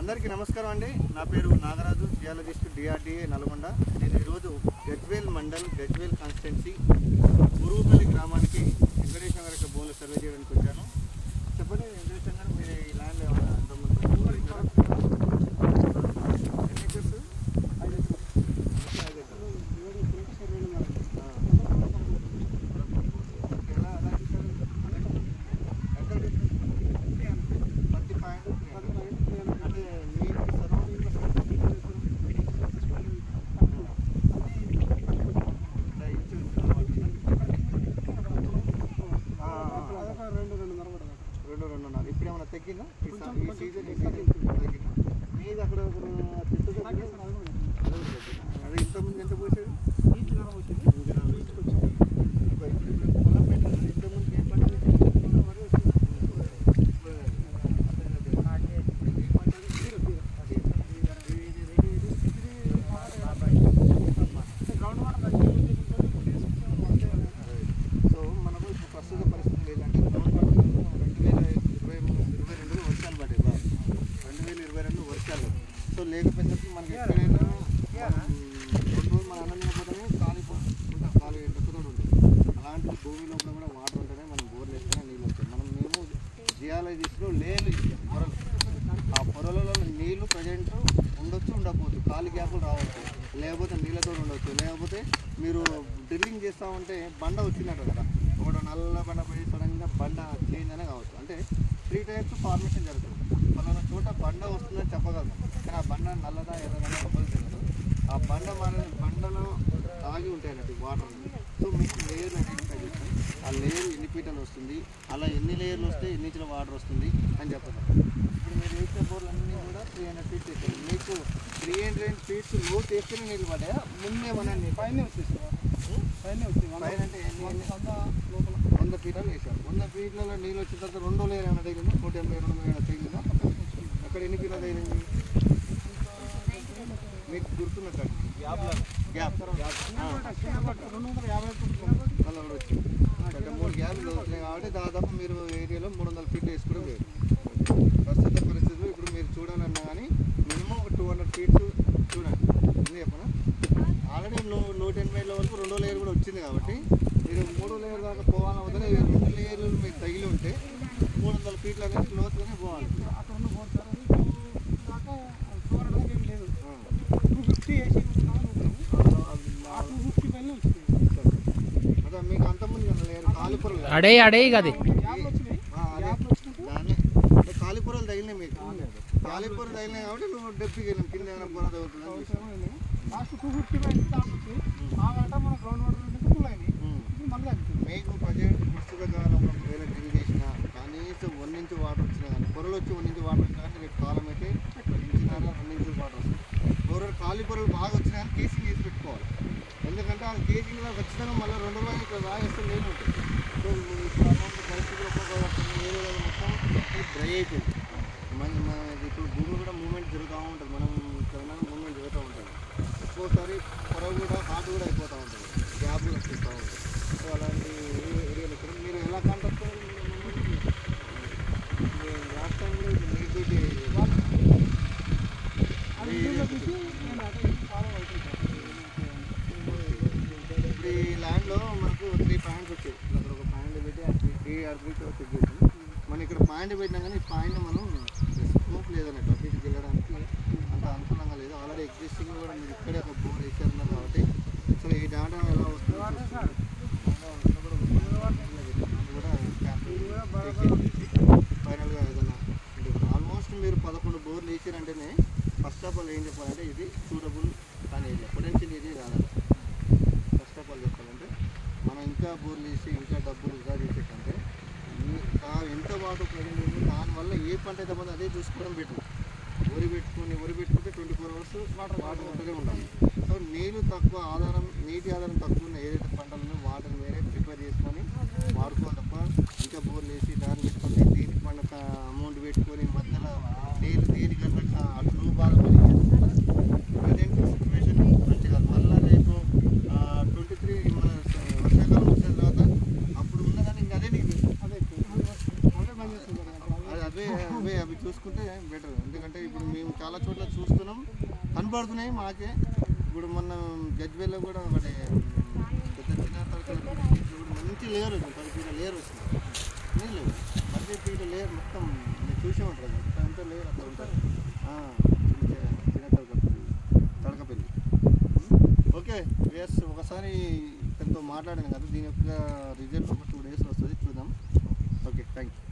అందరికీ నమస్కారం అండి. నా పేరు నాగరాజు, జియాలజిస్ట్, డిఆర్డిఏ నల్గొండ. నేను ఈరోజు గజ్వేల్ మండల్, గజ్వేల్ కాన్స్టిట్యున్సీ గురువుపల్లి గ్రామానికి వెంకటేశ్వర గారి భూములు సర్వే చేయడానికి వచ్చాను. చెప్పండి వెంకటేశ్వర గారు, మీరు ఈ ల్యాండ్ ఏమన్నా ఎంతమంది ఇప్పుడేమన్నా తగ్గిందా? ఈ సీజన్ తగ్గిందా? మీది అక్కడ చెట్టు అదే ఇంతకుముందు ఎంత పోసాడు? సో మనకు ప్రస్తుత పరిస్థితి లేదంటే 2022 వర్షాలు. సో లేకపోయినప్పుడు మనకి ఎక్కడైనా 2 రోజులు మన అన్నం తినకపోతేనే ఖాళీ ఎండుకుతూ ఉంటుంది. అలాంటి భూమి లోపల కూడా వాటర్ ఉంటేనే మనం బోర్లు వేస్తేనే నీళ్ళు వస్తాయి. మేము జియాలజిస్ట్లో లేలు పొరలు, ఆ పొరలలో నీళ్లు ప్రజెంట్ ఉండొచ్చు, ఉండకపోవచ్చు, ఖాళీ గ్యాపులు రావచ్చు, లేకపోతే నీళ్ళతో ఉండవచ్చు, లేకపోతే మీరు డ్రిల్లింగ్ చేస్తూ ఉంటే బండ వచ్చినట్టు కదా, ఒకటి నల్ల బండ పడి సడన్గా బండ చేంజ్ అనే కావచ్చు. అంటే 3 టైప్స్ ఫార్మేషన్ జరుగుతుంది. పలానా చోట బండ వస్తుందని చెప్పగలరు, కానీ ఆ బండ నల్లదా ఎర్రదా చెప్పదు తెలియదు. ఆ బండలో ఆగి ఉంటాయి అన్నట్టు వాటర్. సో మీకు లేయర్ ఐడెంటిఫై చేస్తాం, ఆ లేయర్ ఎన్ని ఫీటలు వస్తుంది, అలా ఎన్ని లేయర్లు వస్తే ఎన్ని ఇంచుల వాటర్ వస్తుంది అని చెప్పగలం. ఇప్పుడు మీరు వేసిన బోర్లు అన్నీ కూడా 300 ఫీట్స్ వేసారు. మీకు 300 ఫీట్స్ లోతు వేస్తేనే నీళ్ళు పడ్డాయా? ముందేమన్నా పైన వచ్చేసి పైన అంటే 100 ఫీట్లు వేసారు. 100 ఫీట్లలో నీళ్ళు వచ్చిన తర్వాత 2 లేయర్ ఏమైనా తగిలిందా? 180-200 తగిలిందా? అక్కడ ఎన్ని ఫీట్లు తగిలింది మీకు గుర్తున్న కాదు? గ్యాప్ 250 వచ్చింది. అంటే 3 గ్యాప్లు వస్తున్నాయి కాబట్టి దాదాపు మీరు ఏరియాలో 300 ఫీట్లు వేసుకోవడం లేదు. ప్రస్తుత పరిస్థితుల్లో ఇప్పుడు మీరు చూడాలన్నా కానీ మినిమం ఒక 200 ఫీట్స్ చూడండి. ఎందుకు చెప్పనా, ఆల్రెడీ 180 వరకు 2వ లేయర్ కూడా వచ్చింది కాబట్టి మీరు 3వ లేయర్ దాకా పోవాలని వదిలే 2 లేయర్లు మీకు తగిలి ఉంటే 300 ఫీట్లు అనేది లోతుగానే పోవాలి. అదే మీకు అంతకుముందు లేరు కాలిపురలు కాలిపురలు తగిలినాయి. మీకు కాలిపురలు తగిలినాయి కాబట్టి నువ్వు డెప్కి వెళ్ళాం, కింద ఏమైనా పొర తగ్గుతుంది. మీకు ప్రస్తుత కాలంలో వేల డ్రిల్ చేసినా కనీసం 1 ఇంచు వాటర్ వచ్చినా కానీ, పొరలు వచ్చి 1 ఇంచు వాటర్ వచ్చినా కానీ రేపు కాలం అయితే 1 ఇంచున్నర 2 ఇంచుల వాటర్ వస్తుంది. ఖాళీ పొరలు బాగా వచ్చినా కానీ కేసింగ్ వేసి పెట్టుకోవాలి. ఎందుకంటే ఆ కేసింగ్లో ఖచ్చితంగా మళ్ళీ 2 రోజులు ఇక్కడ రాగేస్తే నీళ్ళు ఉంటుంది. సో ఇప్పుడు అలాంటి పరిస్థితులు ఏరియాలో మొత్తం డ్రై అయిపోయింది. ఇప్పుడు భూమి కూడా మూమెంట్ జరుగుతూ ఉంటుంది, మనం ఇక్కడ మూమెంట్ జరుగుతూ ఉంటుంది. ఒక్కోసారి పొర కూడా హాట్ కూడా అయిపోతూ ఉంటుంది, గ్యాప్లు వచ్చేస్తూ ఉంటుంది. సో అలాంటి ఏరియాలు ఇక్కడ మీరు ఎలా కాంటాక్ట్ లాస్ట్ టైం కూడా నెగిటివిటీ ఇప్పుడు ఈ ల్యాండ్లో మనకు 3 పాయింట్స్ వచ్చాయి. అక్కడ ఒక పాయింట్ పెట్టి అర్బిట్ చెక్ చేసాం. మనం ఇక్కడ పాయింట్ పెట్టినా కానీ ఈ పాయింట్ మనం స్కోప్ లేదన్నట్టు అటు ఇటుకి వెళ్ళడానికి అంత అనుకూలంగా లేదు. ఆల్రెడీ ఎగ్జిస్టింగ్ కూడా మీరు ఇక్కడే ఒక బోర్ వేసారన్నారు కాబట్టి సో ఈ డేటా ఎలా వస్తుందో ఫైనల్గా ఏదైనా ఆల్మోస్ట్ మీరు 11 బోర్లు వేసారంటేనే ఫస్ట్ ఆఫ్ ఆల్ ఏం చెప్పాలంటే ఇది సూటబుల్ కానీ ఏరియా, పొటెన్షియల్ ఏరియా కాదండి. ఫస్ట్ ఆఫ్ ఆల్ చెప్పాలంటే మనం ఇంకా బోర్లు వేసి ఇంకా డబ్బులు వృధా చేసేటంటే ఎంత వాటర్ ప్రజెంట్ ఉంది, దానివల్ల ఏ పంట అయితే పోతే అదే చూసుకోవడం బెటర్. వరి పెట్టుకుంటే 24 అవర్స్ వాటర్ ఉంటూనే ఉండాలి. సో నీళ్ళు తక్కువ ఆధారం, నీటి ఆధారం తక్కువ ఉన్న ఏదైతే పంటలను వాటర్ వేరే ప్రిపేర్ చేసుకొని వాడుకోవాలి తప్ప ఇంకా బోర్లు వేసి దాన్ని పెట్టుకొని దీనికి పంట అమౌంట్ పెట్టుకొని మధ్యలో నీళ్ళు దేనికన్నా అటు బాధపడి ప్రజెంట్ సిచ్యువేషన్ మంచిగా. మళ్ళీ రేపు 23 మన వర్షాకాలం వచ్చిన తర్వాత అప్పుడు ఉన్నదని ఇంకా అదే నీకు అవి చూసుకుంటే బెటర్. ఎందుకంటే ఇప్పుడు మేము చాలా చోట్ల చూస్తున్నాం, కనబడుతున్నాయి మాకే. ఇప్పుడు మొన్న గజ్వేల్లో కూడా ఒకటి పెద్ద చిన్న తరగతి కూడా మంచి లేయర్ వచ్చింది, 10 ఫీట్ల లేయర్ వచ్చింది. నేను లేదు 10 ఫీట్ల లేయర్ మొత్తం మీరు చూసే ఉంటారు, అంతా లేయర్ అట్లా ఉంటుంది. చిన్న తడకపల్లి. ఓకే ఎస్, ఒకసారి తనతో మాట్లాడాను కదా, దీని యొక్క రిజల్ట్ ఒక 2 డేస్లో వస్తుంది, చూద్దాం. Okay, thank you.